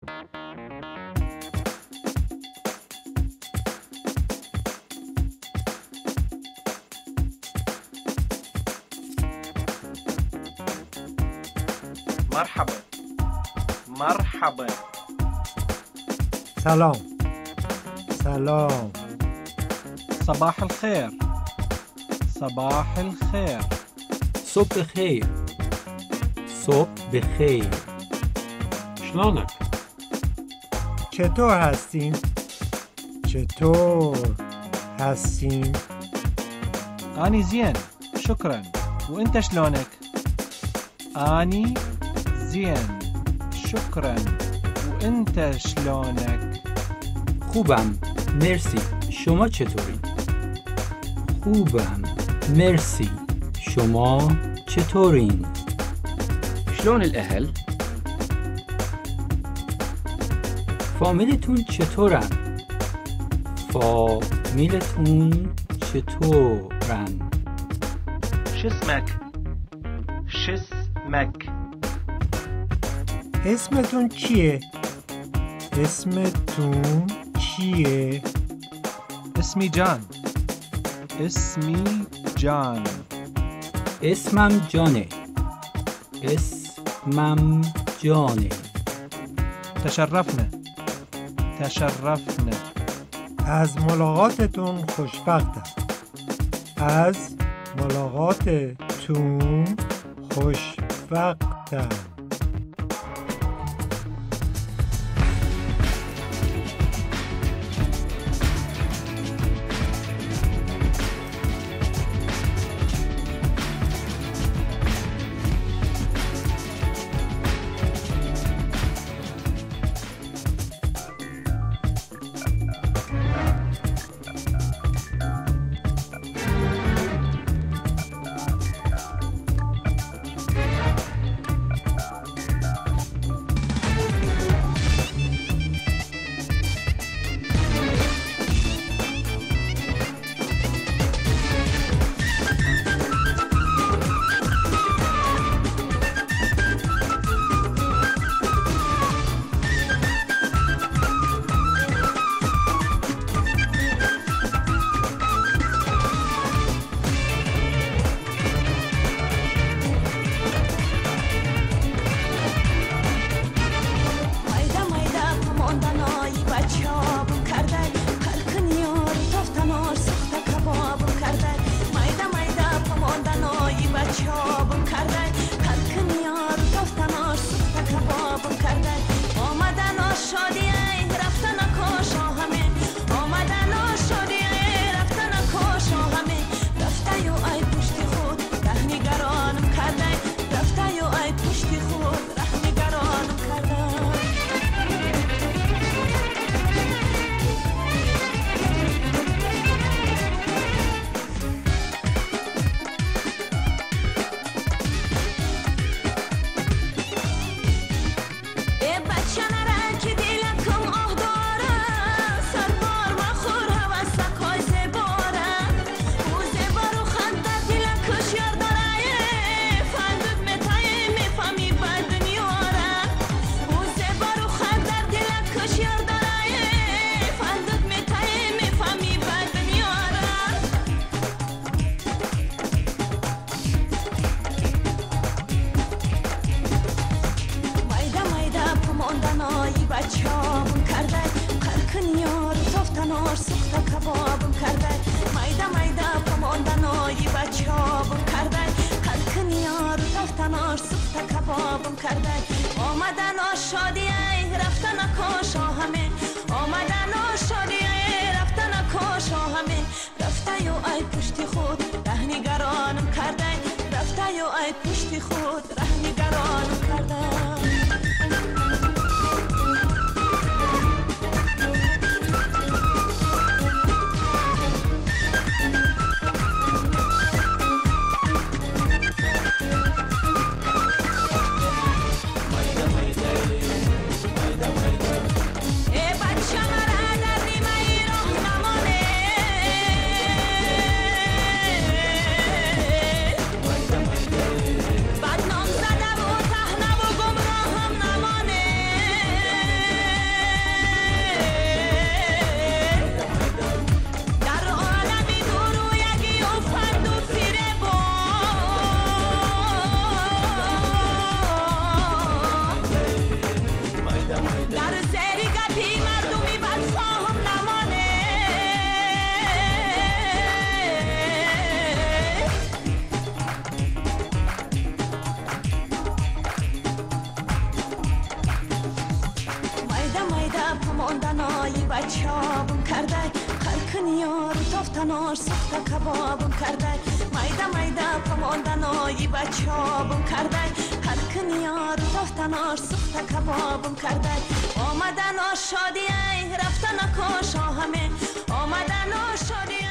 مرحبا. مرحبا. سلام. سلام. صباح الخير. صباح الخير. صبح بخیر. صبح بخیر. شلونك؟ چطور هستین؟ چطور هستین؟ أني زين شكرا. وأنت شلونك؟ أني زين شكرا. وأنت شلونك؟ خوبم مرسی. شما چطوری؟ خوبم مرسی. شما چطورین؟ شلون الأهل؟ فامیلتون چطورن؟ فامیلتون چطورن؟ شو اسمك؟ شو اسمك؟ اسمتون چیه؟ اسمتون چیه؟ اسمي جان. اسمي جان. اسمم جانه. اسمم جانه. تشرفنا. تشرفنا. از ملاقاتتون خوشبختم. از ملاقاتتون خوشبختم. ماندنای بچه هابون کرده خلکنیار تافتنار سخت کبابون کرده مایده مایده پا ماندنای بچه هابون کرده خلکنیار تافتنار سخت کبابون کرده آمدن آشادی رفتن کاشا همه آمدن آشادی